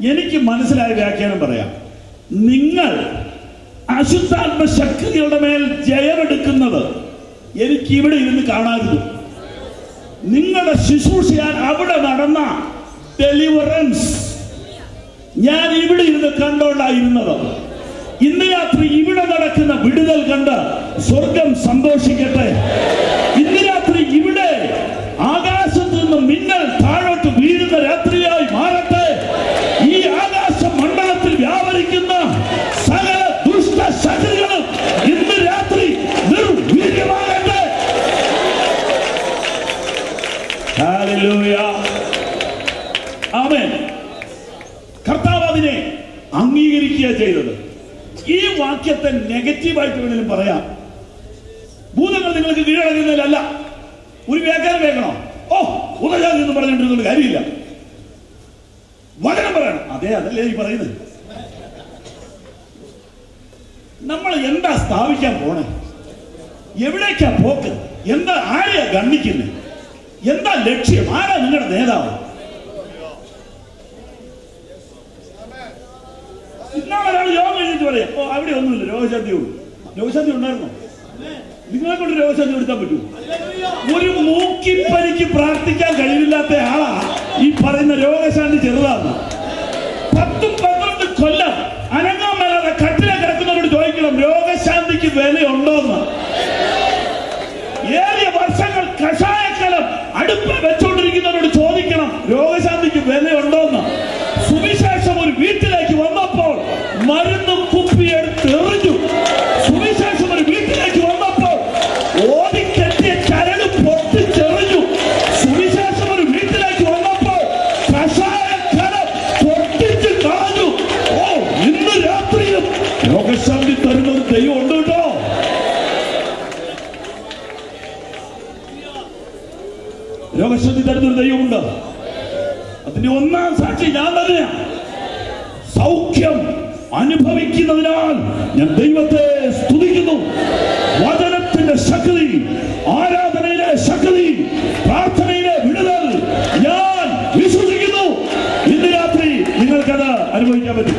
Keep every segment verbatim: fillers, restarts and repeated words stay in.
എനിക്ക് മനസ്സിലായ വ്യാഖ്യാനം പറയാം. നിങ്ങൾ അശുദ്ധാത്മ ശക്തികളുടെ മേൽ ജയമെടുക്കുന്നത് എനിക്ക് ഇവിടെ ഇരുന്ന് കാണാറുണ്ട്. നിങ്ങളുടെ ശുശ്രൂഷയാൽ അവിടെ നടന്ന ഡെലിവറൻസ് ഞാൻ ഇവിടെ ഇരുന്ന് കണ്ടോണ്ടായിരുന്നത്. ഇന്ന് രാത്രി ഇവിടെ നടക്കുന്ന വിടുതൽ കണ്ട് സ്വർഗം സന്തോഷിക്കട്ടെ. ഇന്ന് രാത്രി ഇവിടെ ആകാശത്ത് നിന്ന് മിന്നൽ താഴോട്ട് വീഴുന്ന രാത്രിയായി മാറട്ടെ. ഈ ആകാശ മണ്ഡലത്തിൽ വ്യാപരിക്കുന്ന സകല ദുഷ്ട ശക്തികളും ഇന്ന് രാത്രി നിർവീര്യമാകട്ടെ. ഹല്ലേലൂയ, ആമേൻ. കർത്താവ് അതിനെ അംഗീകരിക്കുക ചെയ്തത്. ഈ വാക്യത്തെ നെഗറ്റീവായിട്ട് വേണമെങ്കിലും പറയാം. ഭൂതങ്ങൾ നിങ്ങൾക്ക് കീഴടങ്ങുന്നതിലല്ല. ഒരു വ്യാഖ്യാനം കേൾക്കണോ? ഓ ഭൂതജാതി എന്ന് പറഞ്ഞിട്ടൊന്നും കാര്യമില്ല. വചനം പറയണം. അതെ, അതല്ലേ ഈ പറയുന്നത്. നമ്മൾ എന്താ സ്ഥാപിക്കാൻ പോണേ? എവിടേക്കാ പോക്ക്? എന്താ ആരെയാ ഗണ്ണിക്കുന്നത്? എന്താ ലക്ഷ്യം? ആരാ നിങ്ങളുടെ നേതാവ്? ഇന്നാളെ ഒരാൾ യോഗം കഴിഞ്ഞിട്ട് പറയാം, ഓ അവിടെ ഒന്നുമില്ല, രോഗശാന്തി ഉള്ളൂ. രോഗശാന്തി ഉണ്ടായിരുന്നോ? നിങ്ങളെ കൊണ്ട് രോഗശാന്തി എടുത്താൻ പറ്റൂ? ഒരു മൂക്കിപ്പനിക്ക് പ്രാർത്ഥിക്കാൻ കഴിവില്ലാത്ത ആളാ ഈ പറയുന്ന രോഗശാന്തി ചെറുതാണ്. പത്തും പന്ത്രണ്ട് കൊല്ലം അനങ്ങാൻ മേലാതെ കട്ടിലെ കിടക്കുന്നവരോട് ചോദിക്കണം രോഗശാന്തിക്ക് വിലയുണ്ടോന്ന്. ഏറിയ വർഷങ്ങൾ കഷായക്കലം അടുപ്പിൽ വെച്ചുകൊണ്ടിരിക്കുന്നവരോട് ചോദിക്കണം രോഗശാന്തിക്ക് വിലയുണ്ടോന്ന്. സുവിശേഷം ഒരു വീട്ടിലേക്ക് വന്നപ്പോൾ മരുന്ന് കുപ്പിയെടുത്ത് എറിഞ്ഞു. സുവിശേഷം ഒരു വീട്ടിലേക്ക് വന്നപ്പോൾ ഓടിക്കെട്ടിയ ചരട് പൊട്ടിച്ചെറിഞ്ഞു. സുവിശേഷം ഒരു വീട്ടിലേക്ക് വന്നപ്പോൾ കഷായക്കലം പൊട്ടിച്ച് കളഞ്ഞു. ഓ, ഇന്ന് രാത്രിയും രോഗശാന്തി തരുന്ന ഒരു ദൈവം ഉണ്ട് കേട്ടോ. രോഗശാന്തി തരുന്ന ഒരു ദൈവമുണ്ട്. അതിന്റെ ഒന്നാം സാക്ഷി ഞാൻ തന്നെയാണ്. സൗഖ്യം അനുഭവിക്കുന്നതിനാൽ ഞാൻ ദൈവത്തെ സ്തുതിക്കുന്നു. വചനത്തിന്റെ ശക്തി, ആരാധനയിലെ ശക്തി, പ്രാർത്ഥനയിലെ വിടുതൽ ഞാൻ വിശ്വസിക്കുന്നു. ഇന്ന് രാത്രി നിങ്ങൾക്കത് അനുഭവിക്കാൻ പറ്റും.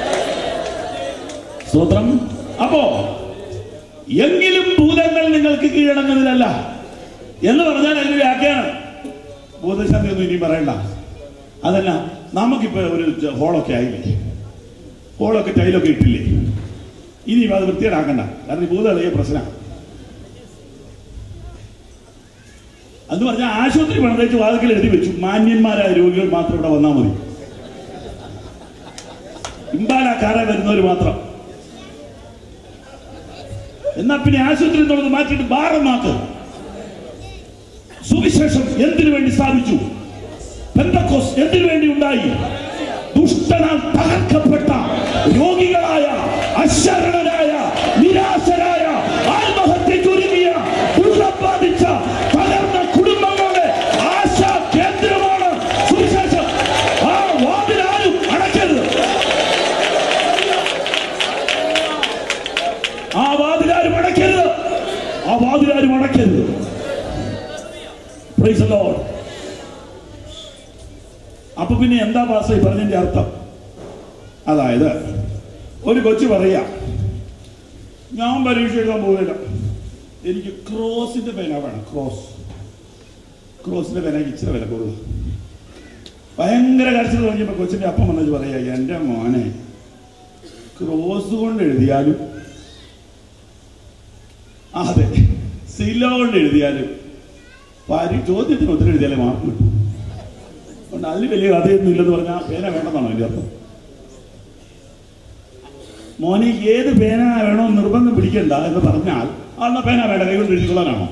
സ്തോത്രം. അപ്പോ എങ്കിലും ഭൂതങ്ങൾ നിങ്ങൾക്ക് കീഴടങ്ങുന്നതിനല്ല എന്ന് പറഞ്ഞാൽ അതിന്റെ വ്യാഖ്യാനം ഭൂതശാന്തി ഒന്നും ഇനി പറയണ്ട. അതല്ല, നമുക്കിപ്പോ ഒരു ഹോളൊക്കെ ആയില്ലേ, ഹോളൊക്കെ ടൈലൊക്കെ ഇട്ടില്ലേ, ഇനി അത് വൃത്തിയേടാക്കണ്ട. കാരണം ഈ ഭൂതളിയ പ്രശ്നമാണ്. എന്ന് പറഞ്ഞാൽ ആശുപത്രി പണിതേച്ച് വാതിക്കൽ എഴുതി വെച്ചു, മാന്യന്മാരായ രോഗികൾ മാത്രം ഇവിടെ വന്നാൽ മതി, ഇമ്പാലക്കാരെ വരുന്നവർ മാത്രം. എന്നാ പിന്നെ ആശുപത്രി എന്നുള്ളത് മാറ്റിയിട്ട് ബാറമാക്ക്. സുവിശേഷം എന്തിനു വേണ്ടി സ്ഥാപിച്ചു? പെന്തക്കോസ് എന്തിനു വേണ്ടി ഉണ്ടായി? ദുഷ്ടനാൽ തകർക്കപ്പെട്ട രോഗികളായ, അശരണരായ, നിരാശരായ, ആത്മഹത്യക്കൊരുങ്ങിയ, ദുരിതം ബാധിച്ച തകർന്ന കുടുംബങ്ങളുടെ ആശാ കേന്ദ്രമാണ് സുവിശേഷം. ആ വാതിലാരും അടയ്ക്കരുത്. ആ വാതിലാരും അടയ്ക്കരുത്. ആ വാതിലാരും അടയ്ക്കരുത്. Praise the lord. അപ്പൊ പിന്നെ എന്താ പാസ്റ്റർ ഈ പറഞ്ഞതിന്റെ അർത്ഥം? അതായത് ഒരു കൊച്ചു പറയാ, ഞാൻ പരീക്ഷ എഴുതാൻ പോകില്ല, എനിക്ക് ക്രോസിന്റെ പേന വേണം. ക്രോസ് ക്രോസിന്റെ പേനയ്ക്ക് ഇച്ചിരി വില കൂടുതൽ. ഭയങ്കര കരച്ചിൽ തുടങ്ങിയപ്പോ കൊച്ചിന്റെ അപ്പം വന്നിട്ട് പറയാ, എന്റെ മോനെ ക്രോസ് കൊണ്ട് എഴുതിയാലും, അതെ സിലോ കൊണ്ട് എഴുതിയാലും, ചോദ്യത്തിന് ഉത്തരം എഴുതിയാലേ മാർക്ക് കിട്ടും. അതുകൊണ്ട് അതിന് വലിയ കഥയൊന്നും ഇല്ലെന്ന് പറഞ്ഞാൽ പേന വേണ്ടെന്നാണോ അതിൻ്റെ അർത്ഥം? മോനെ ഏത് പേന വേണോ നിർബന്ധം പിടിക്കണ്ട എന്ന് പറഞ്ഞാൽ അന്ന പേന വേണ്ട, കൈകൊണ്ട് എഴുതിക്കൊള്ളാനാണോ?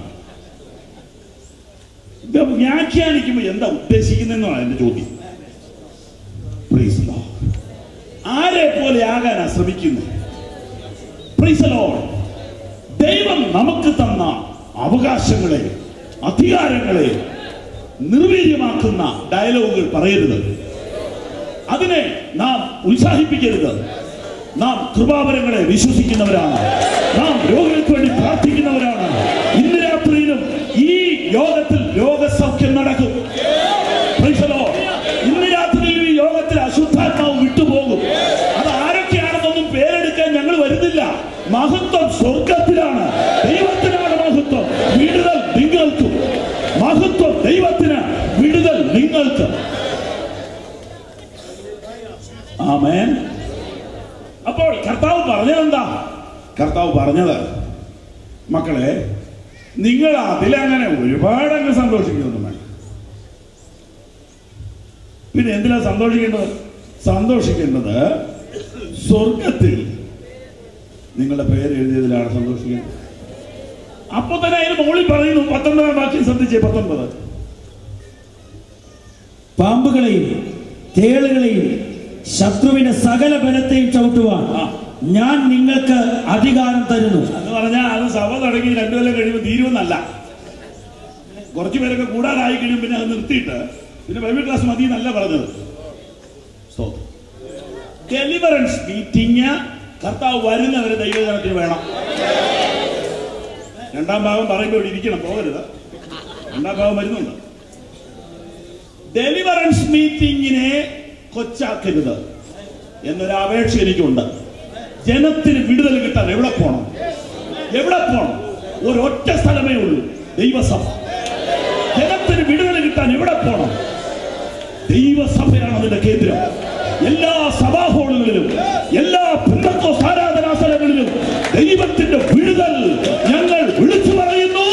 ഇത് വ്യാഖ്യാനിക്കുമ്പോൾ എന്താ ഉദ്ദേശിക്കുന്നതെന്നാണ് എന്റെ ചോദ്യം. Praise the lord. ആരെ പോലെ ആകാനാ ശ്രമിക്കുന്നത്? Praise the lord. ദൈവം നമുക്ക് തന്ന അവകാശങ്ങളെ, അധികാരങ്ങളെ നിർവീര്യമാക്കുന്ന ഡയലോഗുകൾ പറയരുത്. അതിനെ നാം ഉത്സാഹിപ്പിക്കരുത്. നാം കൃപാവരങ്ങളെ വിശ്വസിക്കുന്നവരാണ്. നാം രോഗികൾക്ക് വേണ്ടി പ്രാർത്ഥിക്കുന്നവരാണ്. ഇന്ന് രാത്രിയിലും ഈ യോഗത്തിൽ രോഗസൗഖ്യം നടക്കും. ഇന്ന് രാത്രിയിലും ഈ യോഗത്തിൽ അശുദ്ധാത്മാവ് ആമേൻ. അപ്പോൾ കർത്താവ് പറഞ്ഞതെന്താ? കർത്താവ് പറഞ്ഞത്, മക്കളെ, നിങ്ങൾ അതിലങ്ങനെ ഒരുപാടങ്ങ് സന്തോഷിക്കുന്നു വേണ്ട. പിന്നെ എന്തിനാ സന്തോഷിക്കേണ്ടത്? സന്തോഷിക്കേണ്ടത് സ്വർഗത്തിൽ നിങ്ങളുടെ പേര് എഴുതിയതിലാണ് സന്തോഷിക്കേണ്ടത്. അപ്പൊ തന്നെ അതിന് മുകളിൽ പറയുന്നു, പത്തൊൻപതാം വാക്യം ശ്രദ്ധിച്ചേ, പത്തൊൻപത്. പാമ്പുകളെയും തേളുകളെയും ശത്രുവിന്റെ സകല ബലത്തെയും ചവിട്ടുവാൻ ഞാൻ നിങ്ങൾക്ക് അധികാരം തരുന്നു എന്ന് പറഞ്ഞാൽ അത് സഭ തുടങ്ങി രണ്ടുകൊല്ലം കഴിയുമ്പോൾ തീരുമെന്നല്ല. കുറച്ചു പേരൊക്കെ കൂടാതായി കഴിയും, പിന്നെ അത് നിർത്തിയിട്ട് പിന്നെ ബൈബിൾ ക്ലാസ് മതി എന്നല്ല പറഞ്ഞത്. ഡെലിവറൻസ് മീറ്റിംഗ് കർത്താവ് വരുന്നവരെ ദൈവജനത്തിന് വേണം. രണ്ടാം ഭാഗം പറയുമ്പോൾ ഇവിടെ ഇരിക്കണം, പോകരുത്. രണ്ടാം ഭാഗം വരുന്നുണ്ട്. ഡെലിവറൻസ് മീറ്റിംഗിനെ കൊച്ചാക്കരുത് എന്നൊരു അപേക്ഷ എനിക്കുണ്ട്. ജനത്തിന് വിടുതൽ കിട്ടാൻ എവിടെ പോണം? എവിടെ പോണം? ഒരൊറ്റ സ്ഥലമേ ഉള്ളൂ, ദൈവസഭ. ജനത്തിന് വിടുതൽ കിട്ടാൻ എവിടെ പോണം? ദൈവസഭയാണ് അതിന്റെ കേന്ദ്രം. എല്ലാ സഭാ ഹോളുകളിലും എല്ലാ പെന്തക്കോസ്ത് ആരാധനാ സ്ഥലങ്ങളിലും ദൈവത്തിന്റെ വിടുതൽ ഞങ്ങൾ വിളിച്ചു പറയുന്നു.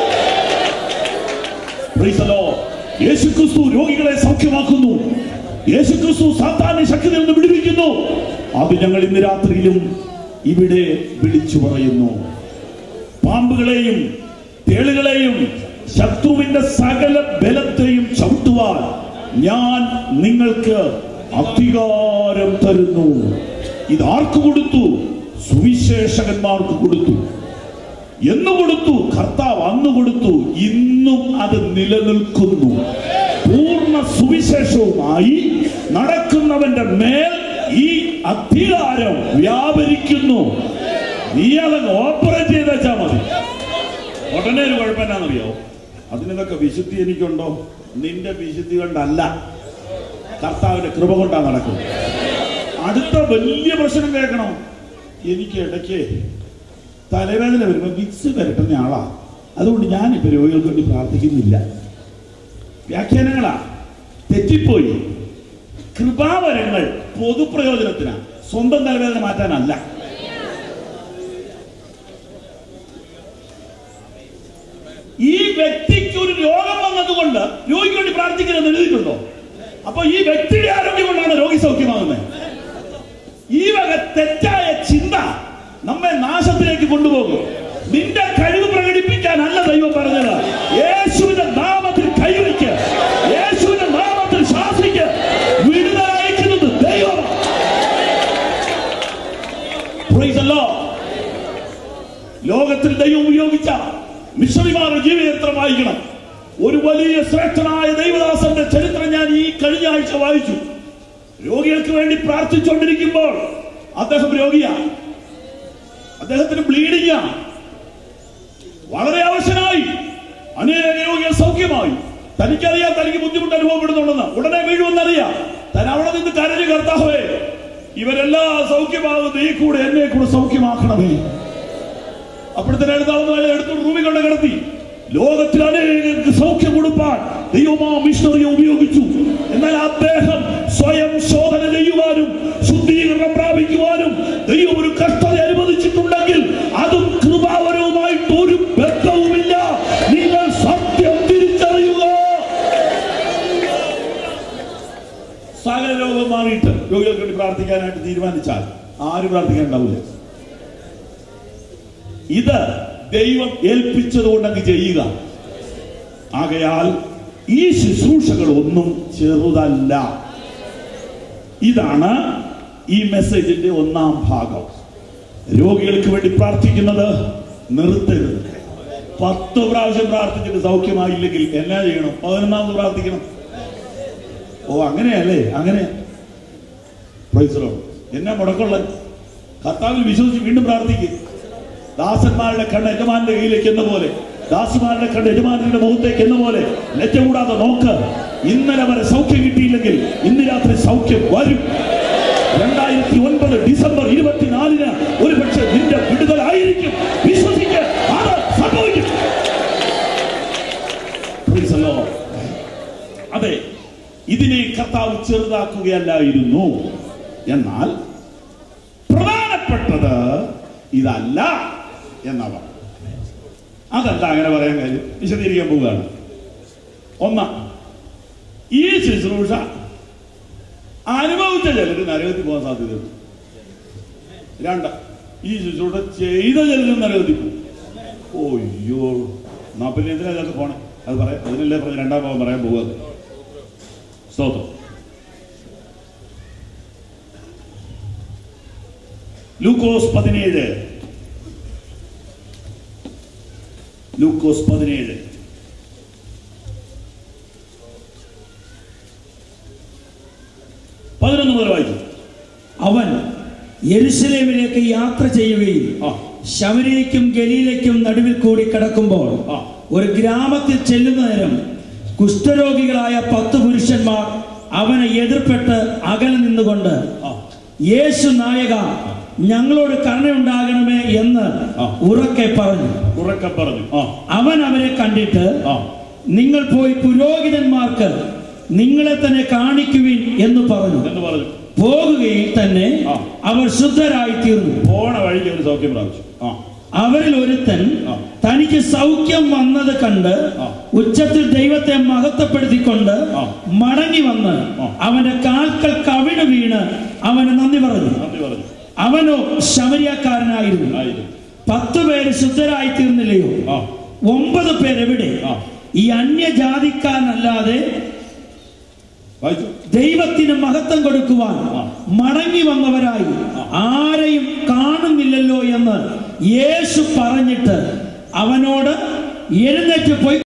Praise the lord. യേശുക്രിസ്തു രോഗികളെ സൗഖ്യമാക്കുന്നു. യേശുക്രിസ്തു സാത്താനെ ശക്തിയിൽ നിന്ന് വിടുവിക്കുന്നു. അത് ഞങ്ങൾ ഇന്ന് രാത്രിയിലും ഇവിടെ വിളിച്ചു പറയുന്നു. പാമ്പുകളെയും തേളുകളെയും ശത്രുവിന്റെ സകല ബലത്തെയും ചവിട്ടുവാൻ ഞാൻ നിങ്ങൾക്ക് അധികാരം തരുന്നു. ഇത് ആർക്ക് കൊടുത്തു? സുവിശേഷകന്മാർക്ക് കൊടുത്തു. എന്ന് കൊടുത്തു? കർത്താവ് അന്ന് കൊടുത്തു. ഇന്നും അത് നിലനിൽക്കുന്നു. പൂർണ്ണ സുവിശേഷവുമായി നടക്കുന്നവന്റെ മേൽ ഈ അധികാരം വ്യാപരിക്കുന്നു. നീ അതങ്ങ് ഓപ്പറേറ്റ് ചെയ്ത് വെച്ചാൽ മതി. ഉടനെ ഒരു കുഴപ്പം എന്നാണെന്നറിയോ? അതിനൊക്കെ വിശുദ്ധി എനിക്കുണ്ടോ? നിന്റെ വിശുദ്ധി കൊണ്ടല്ല, കർത്താവിന്റെ കൃപ കൊണ്ടാണ് നടക്കുന്നത്. അടുത്ത വലിയ പ്രശ്നം കേൾക്കണം. എനിക്ക് ഇടയ്ക്ക് തലവേദന വരുമ്പോൾ വിക്സ് വരട്ടുന്ന ആളാ, അതുകൊണ്ട് ഞാനിപ്പോ രോഗികൾക്ക് വേണ്ടി പ്രാർത്ഥിക്കുന്നില്ല. വ്യാഖ്യാനങ്ങളാ, തെറ്റിപ്പോയി. കൃപാവരങ്ങൾ പൊതുപ്രയോജനത്തിനാണ്, സ്വന്തം തലവേദന മാറ്റാനല്ല. ഈ വ്യക്തിക്ക് ഒരു രോഗം വന്നതുകൊണ്ട് രോഗിക്ക് വേണ്ടി പ്രാർത്ഥിക്കണമെന്ന് എഴുതിയിട്ടുണ്ടോ? അപ്പൊ ഈ വ്യക്തിയുടെ ആരോഗ്യം കൊണ്ടാണ് രോഗി സൗഖ്യമാകുന്നത്. ഈ വക തെറ്റായ ചിന്ത നമ്മെ നാശത്തിലേക്ക് കൊണ്ടുപോകും. നിന്റെ കഴിവ് പ്രകടിപ്പിക്കാനല്ല ദൈവം പറഞ്ഞത്. യേശുവിന്റെ നാമത്തിൽ കൈവയ്ക്ക്, യേശുവിന്റെ നാമത്തിൽ ശാസിക്ക്. വിടുതൽ അയക്കുന്നത് ദൈവം. Praise the lord. ലോകത്തിൽ ദൈവം ഉപയോഗിച്ച മിഷണറിമാരുടെ ജീവിതചരിത്രം വായിക്കണം. ഒരു വലിയ ശ്രേഷ്ഠനായ ദൈവദാസന്റെ ചരിത്രം ഞാൻ ഈ കഴിഞ്ഞ ആഴ്ച വായിച്ചു. രോഗികൾക്ക് വേണ്ടി പ്രാർത്ഥിച്ചുകൊണ്ടിരിക്കുമ്പോൾ അദ്ദേഹം രോഗിയാണ്, അദ്ദേഹത്തിന് ബ്ലീഡിംഗ്, വളരെ അവശനായി. അനേക രോഗികൾ സൗഖ്യമായി. തനിക്കറിയാം തനിക്ക് ബുദ്ധിമുട്ട് അനുഭവപ്പെടുന്നുണ്ടെന്ന്. ഉടനെ വീഴുമെന്നറിയാം. താൻ അവിടെ നിന്ന് കരഞ്ഞു, കർത്താവേ, ഇവരെല്ലാം സൗഖ്യമാകുന്നു, ഈ കൂടെ എന്നെ കൂടെ സൗഖ്യമാക്കണമേ. അപ്പോഴത്തെ എടുത്ത് റൂമിൽ കൊണ്ട് കിടത്തി. ലോകത്തിൽ അനേകർക്ക് സൗഖ്യം കൊടുപ്പാൻ ദൈവമാ മിഷണറിയെ ഉപയോഗിച്ചു. എന്നാൽ അദ്ദേഹം സ്വയം ശോധന ചെയ്യുവാനും ശുദ്ധീകരണം പ്രാപിക്കുവാനും ദൈവം ഒരു കഷ്ടത അനുവദിച്ചിട്ടുണ്ടെങ്കിൽ അതും കൃപാവരവുമായിട്ട് ഒരു ബന്ധവുമില്ല. നിങ്ങൾ സത്യം തിരിച്ചറിയുക. സകല രോഗം മാറിയിട്ട് രോഗികൾക്ക് വേണ്ടി പ്രാർത്ഥിക്കാനായിട്ട് തീരുമാനിച്ചാൽ ആരും പ്രാർത്ഥിക്കാനുണ്ടാവില്ല. ഇത് ദൈവം ഏൽപ്പിച്ചത് കൊണ്ടങ്ങ് ചെയ്യുക. ആകയാൽ ഈ ശുശ്രൂഷകൾ ഒന്നും ചെറുതല്ല. ഇതാണ് ഈ മെസ്സേജിന്റെ ഒന്നാം ഭാഗം. രോഗികൾക്ക് വേണ്ടി പ്രാർത്ഥിക്കുന്നത് നിർത്തരുത്. പത്ത് പ്രാവശ്യം പ്രാർത്ഥിച്ചിട്ട് സൗഖ്യമായില്ലെങ്കിൽ എന്നാ ചെയ്യണം? പതിനൊന്നാമത് പ്രാർത്ഥിക്കണം. ഓ, അങ്ങനെയല്ലേ? അങ്ങനെ പ്രൈസ് ദി ലോർഡ്. എന്നാ മുടക്കുള്ള? കർത്താവിൽ വിശ്വസിച്ച് വീണ്ടും പ്രാർത്ഥിക്കുക. ദാസന്മാരുടെ കണ്ണ് യജമാന്റെ കയ്യിലേക്ക് എന്ന പോലെ, ദാസിമാരുടെ കണ്ണ് യജമാന്റെ മുഖത്തേക്ക് എന്ന പോലെ ലജ്ജ കൂടാതെ നോക്ക്. ഇന്നലെ വരെ സൗഖ്യം കിട്ടിയില്ലെങ്കിൽ ഇന്ന് രാത്രി സൗഖ്യം വരും. രണ്ടായിരത്തി ഒൻപത് ഡിസംബർ ഇരുപത്തിനാലിന് ഒരു പക്ഷെ നിന്റെ വിടുതലായിരിക്കും. വിശ്വസിക്ക്, അത് സംഭവിക്കും. അതെ, ഇതിനെ കർത്താവ് ചെറുതാക്കുകയല്ലായിരുന്നു. എന്നാൽ പ്രധാനപ്പെട്ടത് ഇതല്ല എന്നാ പറഞ്ഞു. അതല്ല അങ്ങനെ പറയാൻ കാര്യം വിശദീകരിക്കാൻ പോവുകയാണ്. ഒന്ന്, ഈ ശുശ്രൂഷ അനുഭവിച്ച ചിലർ നരകത്തിൽ പോകാൻ സാധ്യതയുണ്ട്. രണ്ട്, ഈ ശുശ്രൂഷ ചെയ്ത ചിലരും നരകത്തിൽ പോകും. ഓയ്യോ, എന്നാ പിന്നെ എന്തിനാ ഇതൊക്കെ പോണേ? അത് പറയാം, അതിനല്ലേ പറഞ്ഞ് രണ്ടാം ഭാഗം പറയാൻ പോവുക. സ്തോത്രം. ലൂക്കോസ് പതിനേഴ് ലൂക്കോസ് പതിനേഴ് പതിനൊന്ന് മുതൽ വായിച്ചു. അവൻ യെരൂശലേമിലേക്ക് യാത്ര ചെയ്യുകയും ശമര്യയ്ക്കും ഗലീലയ്ക്കും നടുവിൽ കൂടി കടക്കുമ്പോൾ ഒരു ഗ്രാമത്തിൽ ചെല്ലുന്ന നേരം കുഷ്ഠരോഗികളായ പത്ത് പുരുഷന്മാർ അവനെ എതിർപ്പെട്ട് അകലെ നിന്നുകൊണ്ട്, യേശു നായക, ഞങ്ങളോട് കരുണയുണ്ടാകണമേ എന്ന് ഉറക്കെ പറഞ്ഞു ഉറക്കെ പറഞ്ഞു അവൻ അവരെ കണ്ടിട്ട്, നിങ്ങൾ പോയി പുരോഹിതന്മാർക്ക് നിങ്ങളെ തന്നെ കാണിക്കുവിൻ എന്ന് പറഞ്ഞു. പോകുകയിൽ തന്നെ അവർ ശുദ്ധരായി തീർന്നു. പോണ വഴിക്ക് ഒരു സൗഖ്യം പ്രാപിച്ചു. അവരിൽ ഒരുത്തൻ തനിക്ക് സൗഖ്യം വന്നത് കണ്ട് ഉച്ചത്തിൽ ദൈവത്തെ മഹത്വപ്പെടുത്തിക്കൊണ്ട് മടങ്ങി വന്ന് അവന്റെ കാൽക്കൽ കവിണ് വീണ് അവന് നന്ദി പറഞ്ഞു. അവനോ ശമര്യക്കാരനായിരുന്നു. പത്തു പേര് ശുദ്ധരായി തീർന്നില്ലയോ? ഒമ്പത് പേരെവിടെ? ഈ അന്യജാതിക്കാരനല്ലാതെ ദൈവത്തിന് മഹത്വം കൊടുക്കുവാൻ മടങ്ങി വന്നവരായി ആരെയും കാണുന്നില്ലല്ലോ എന്ന് യേശു പറഞ്ഞിട്ട് അവനോട് എഴുന്നേറ്റ് പോയി